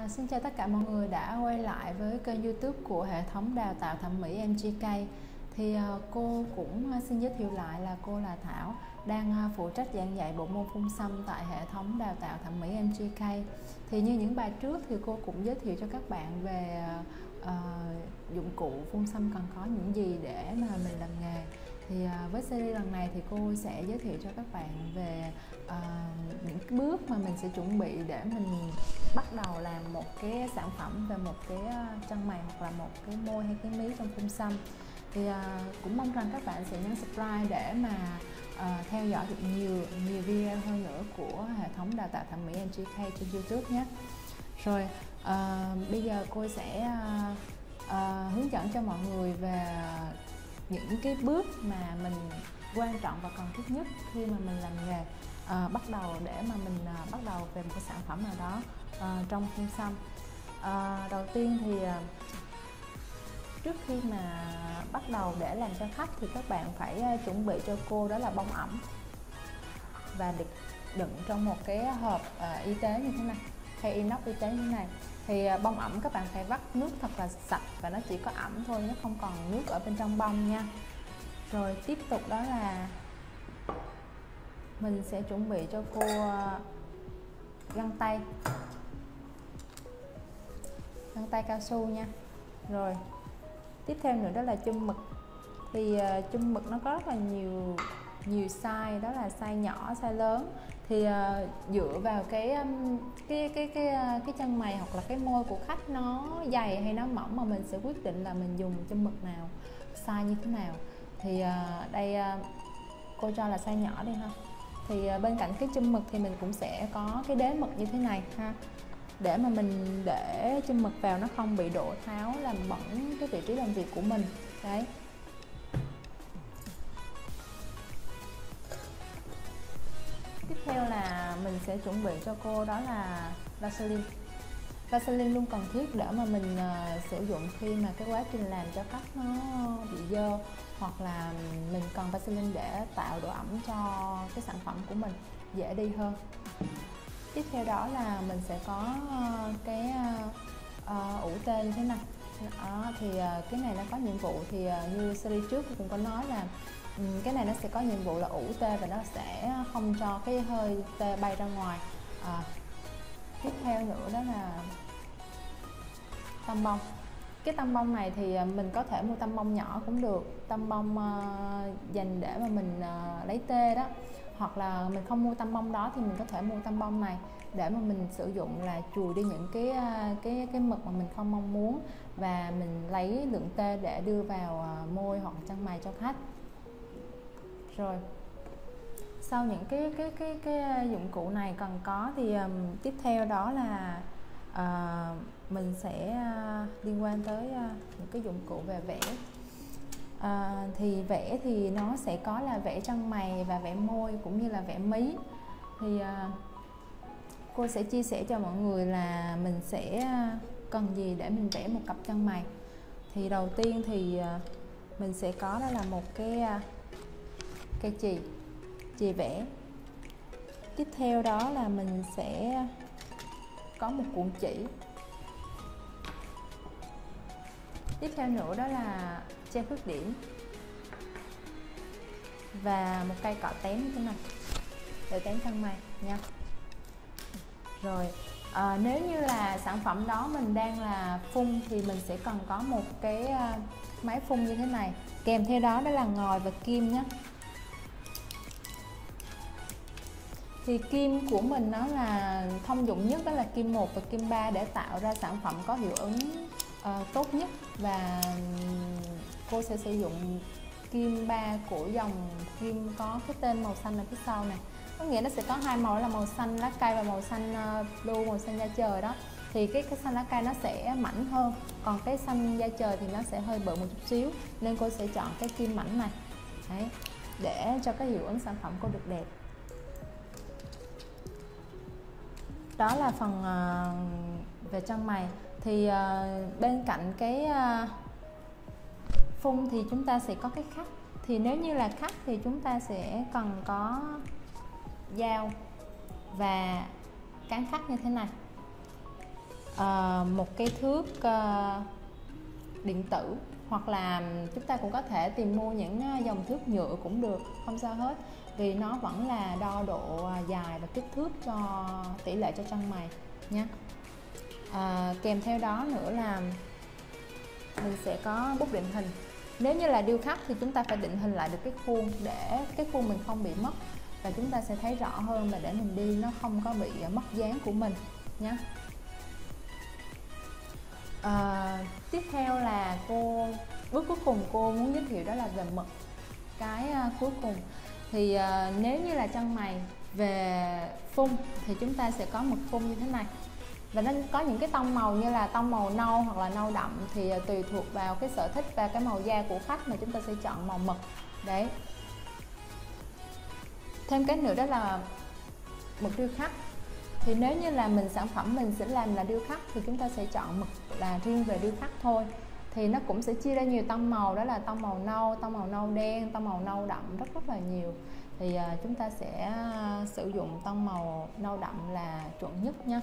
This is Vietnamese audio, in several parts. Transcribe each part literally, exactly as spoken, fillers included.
Xin chào tất cả mọi người đã quay lại với kênh YouTube của hệ thống đào tạo thẩm mỹ em giê ca. Thì uh, cô cũng uh, xin giới thiệu lại là cô là Thảo, đang uh, phụ trách giảng dạy bộ môn phun xăm tại hệ thống đào tạo thẩm mỹ em giê ca. Thì như những bài trước thì cô cũng giới thiệu cho các bạn về uh, dụng cụ phun xăm cần có những gì để mà mình làm nghề. Thì uh, với series lần này thì cô sẽ giới thiệu cho các bạn về uh, những cái bước mà mình sẽ chuẩn bị để mình bắt đầu làm một cái sản phẩm về một cái chân mày hoặc là một cái môi hay cái mí trong phun xăm. Thì uh, cũng mong rằng các bạn sẽ nhấn subscribe để mà uh, theo dõi được nhiều nhiều video hơn nữa của hệ thống đào tạo thẩm mỹ em giê ca trên YouTube nhé. Rồi uh, bây giờ cô sẽ uh, uh, hướng dẫn cho mọi người về những cái bước mà mình quan trọng và cần thiết nhất khi mà mình làm nghề uh, bắt đầu để mà mình uh, bắt đầu về một cái sản phẩm nào đó uh, trong phun xăm. Uh, đầu tiên thì uh, trước khi mà bắt đầu để làm cho khách thì các bạn phải uh, chuẩn bị cho cô đó là bông ẩm và được đựng trong một cái hộp uh, y tế như thế này hay inox y tế như thế này. Thì uh, bông ẩm các bạn phải vắt nước thật là sạch và nó chỉ có ẩm thôi, nó không còn nước ở bên trong bông nha. Rồi tiếp tục đó là mình sẽ chuẩn bị cho cô uh, găng tay găng tay cao su nha. Rồi tiếp theo nữa đó là châm mực. Thì uh, châm mực nó có rất là nhiều nhiều size, đó là size nhỏ, size lớn. Thì uh, dựa vào cái um, cái cái cái uh, cái chân mày hoặc là cái môi của khách nó dày hay nó mỏng mà mình sẽ quyết định là mình dùng châm mực nào, size như thế nào. Thì uh, đây uh, cô cho là size nhỏ đi ha. Thì uh, bên cạnh cái châm mực thì mình cũng sẽ có cái đế mực như thế này ha, để mà mình để châm mực vào nó không bị đổ tháo làm bẩn cái vị trí làm việc của mình. Đấy. Tiếp theo là mình sẽ chuẩn bị cho cô đó là Vaseline. Vaseline luôn cần thiết để mà mình uh, sử dụng khi mà cái quá trình làm cho khách nó bị dơ, hoặc là mình cần Vaseline để tạo độ ẩm cho cái sản phẩm của mình dễ đi hơn. Tiếp theo đó là mình sẽ có uh, cái uh, uh, ủ tê như thế này. Đó, thì uh, cái này nó có nhiệm vụ thì uh, như series trước tôi cũng có nói là um, cái này nó sẽ có nhiệm vụ là ủ tê và nó sẽ không cho cái hơi tê bay ra ngoài. Uh, tiếp theo nữa đó là tăm bông. Cái tăm bông này thì mình có thể mua tăm bông nhỏ cũng được, tăm bông uh, dành để mà mình uh, lấy tê đó, hoặc là mình không mua tăm bông đó thì mình có thể mua tăm bông này để mà mình sử dụng là chùi đi những cái uh, cái cái mực mà mình không mong muốn, và mình lấy lượng tê để đưa vào uh, môi hoặc chân mày cho khách. Rồi sau những cái cái cái cái dụng cụ này cần có thì um, tiếp theo đó là uh, mình sẽ uh, liên quan tới uh, những cái dụng cụ về vẽ. Uh, thì vẽ thì nó sẽ có là vẽ chân mày và vẽ môi cũng như là vẽ mí. Thì uh, cô sẽ chia sẻ cho mọi người là mình sẽ uh, cần gì để mình vẽ một cặp chân mày. Thì đầu tiên thì uh, mình sẽ có đó là một cái uh, cây chì chì vẽ. Tiếp theo đó là mình sẽ có một cuộn chỉ. Tiếp theo nữa đó là che khuyết điểm và một cây cọ tém như thế này để tém chân mày nha. Rồi à, nếu như là sản phẩm đó mình đang là phun thì mình sẽ cần có một cái uh, máy phun như thế này, kèm theo đó đó là ngòi và kim nhé. Thì kim của mình nó là thông dụng nhất, đó là kim một và kim ba để tạo ra sản phẩm có hiệu ứng uh, tốt nhất. Và cô sẽ sử dụng kim ba của dòng kim có cái tên màu xanh ở phía sau này. Có nghĩa nó sẽ có hai màu là màu xanh lá cây và màu xanh uh, blue, màu xanh da trời đó. Thì cái, cái xanh lá cây nó sẽ mảnh hơn, còn cái xanh da trời thì nó sẽ hơi bự một chút xíu, nên cô sẽ chọn cái kim mảnh này. Đấy, để cho cái hiệu ứng sản phẩm cô được đẹp. Đó là phần uh, về chân mày. Thì uh, bên cạnh cái uh, phun thì chúng ta sẽ có cái khắc. Thì nếu như là khắc thì chúng ta sẽ cần có dao và cán khắc như thế này. uh, một cây thước uh, điện tử, hoặc là chúng ta cũng có thể tìm mua những dòng thước nhựa cũng được, không sao hết, vì nó vẫn là đo độ dài và kích thước cho tỷ lệ cho chân mày nhé. À, kèm theo đó nữa là mình sẽ có bút định hình. Nếu như là điêu khắc thì chúng ta phải định hình lại được cái khuôn để cái khuôn mình không bị mất, và chúng ta sẽ thấy rõ hơn và để mình đi nó không có bị mất dáng của mình nhé. À, tiếp theo là cô bước cuối cùng cô muốn giới thiệu đó là về mực. Cái uh, cuối cùng thì uh, nếu như là chân mày về phun thì chúng ta sẽ có mực phun như thế này, và nó có những cái tông màu như là tông màu nâu hoặc là nâu đậm, thì uh, tùy thuộc vào cái sở thích và cái màu da của khách mà chúng ta sẽ chọn màu mực đấy. Thêm cái nữa đó là mực điêu khắc. Thì nếu như là mình sản phẩm mình sẽ làm là điêu khắc thì chúng ta sẽ chọn mực là riêng về điêu khắc thôi. Thì nó cũng sẽ chia ra nhiều tông màu, đó là tông màu nâu, tông màu nâu đen, tông màu nâu đậm, rất rất là nhiều. Thì uh, chúng ta sẽ uh, sử dụng tông màu nâu đậm là chuẩn nhất nha.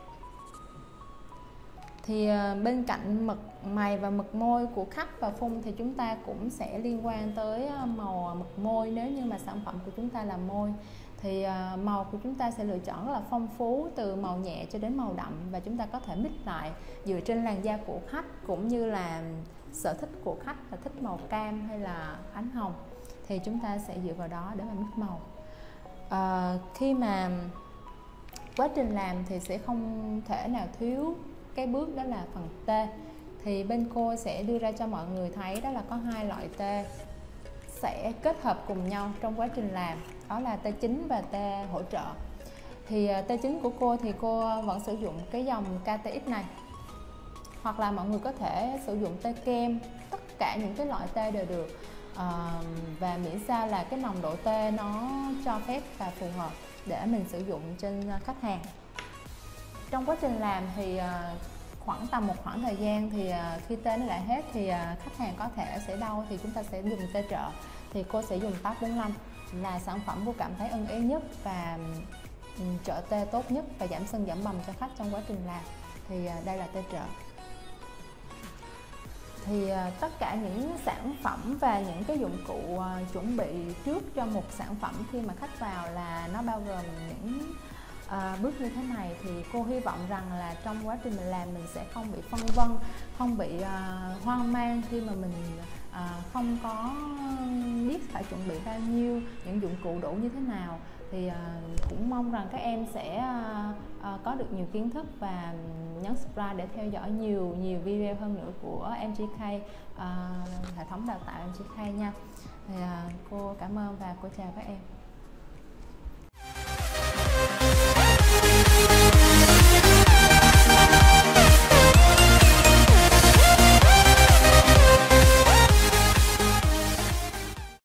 Thì uh, bên cạnh mực mày và mực môi của khách và phun thì chúng ta cũng sẽ liên quan tới uh, màu mực môi. Nếu như mà sản phẩm của chúng ta là môi thì uh, màu của chúng ta sẽ lựa chọn rất là phong phú, từ màu nhẹ cho đến màu đậm, và chúng ta có thể mix lại dựa trên làn da của khách cũng như là sở thích của khách là thích màu cam hay là ánh hồng, thì chúng ta sẽ dựa vào đó để mà mix màu. Uh, khi mà quá trình làm thì sẽ không thể nào thiếu cái bước đó là phần tê. Thì bên cô sẽ đưa ra cho mọi người thấy đó là có hai loại tê sẽ kết hợp cùng nhau trong quá trình làm, đó là tê chính và tê hỗ trợ. Thì tê chính của cô thì cô vẫn sử dụng cái dòng ca tê ích này, hoặc là mọi người có thể sử dụng tê kem, tất cả những cái loại tê đều được, à, và miễn sao là cái nồng độ tê nó cho phép và phù hợp để mình sử dụng trên khách hàng. Trong quá trình làm thì khoảng tầm một khoảng thời gian thì khi tê nó lại hết thì khách hàng có thể sẽ đau, thì chúng ta sẽ dùng tê trợ. Thì cô sẽ dùng top bốn mươi lăm là sản phẩm cô cảm thấy ưng ý nhất và trợ tê tốt nhất và giảm sưng giảm bầm cho khách trong quá trình làm. Thì đây là tê trợ. Thì tất cả những sản phẩm và những cái dụng cụ chuẩn bị trước cho một sản phẩm khi mà khách vào là nó bao gồm những À, bước như thế này. Thì cô hy vọng rằng là trong quá trình mình làm mình sẽ không bị phân vân, không bị uh, hoang mang khi mà mình uh, không có biết phải chuẩn bị bao nhiêu, những dụng cụ đủ như thế nào. Thì uh, cũng mong rằng các em sẽ uh, uh, có được nhiều kiến thức và nhấn subscribe để theo dõi nhiều nhiều video hơn nữa của em giê ca, uh, hệ thống đào tạo em giê ca nha. Thì uh, cô cảm ơn và cô chào các em.